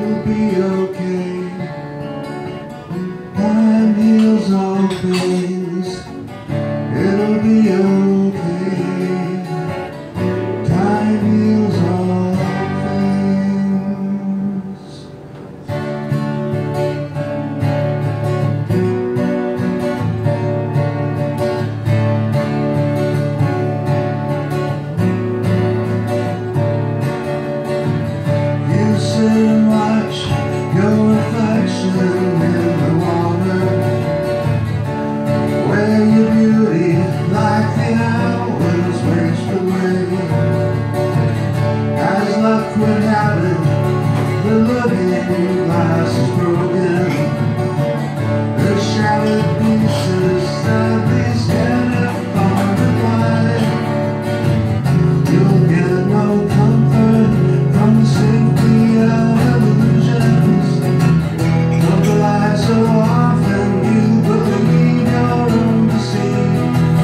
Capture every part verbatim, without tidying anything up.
It'll be okay. Time heals all things. It'll be okay. Time heals all things. You sit and watch your reflection in the water, where your beauty like the hours waste away. As luck would have it, the looking glass is broken. The shattered pieces sadly scattered far and wide. You'll get no comfort from the safety of illusions. Don't lie so often you believe your own deceit.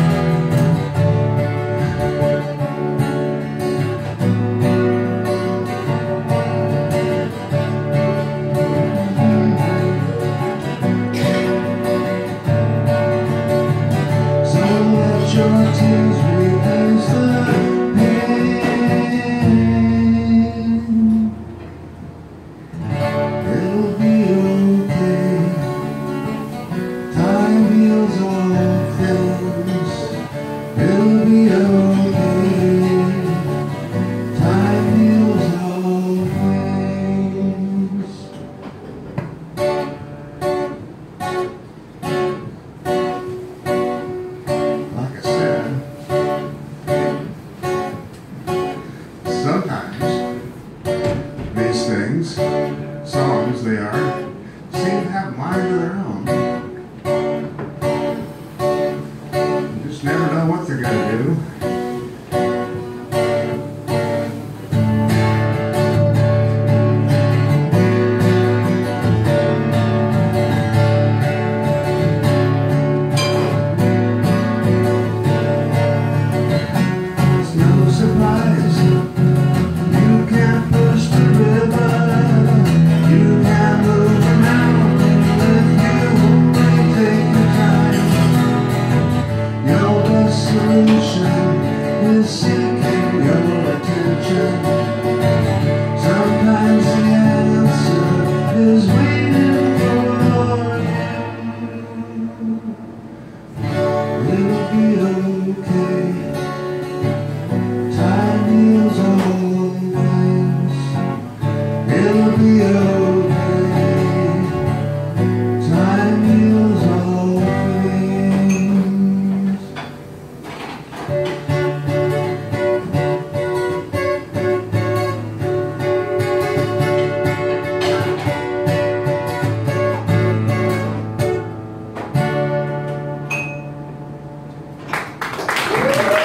Your tears replace the pain. It'll be okay. Time heals all things. It'll be okay. Time heals all things. Sometimes these things, songs they are,